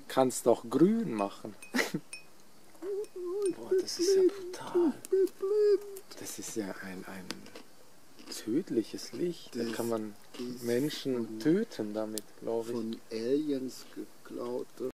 kannst auch grün machen. Boah, das ist ja brutal. Das ist ja ein tödliches Licht. Da kann man Menschen töten damit, glaube ich. Von Aliens geklaute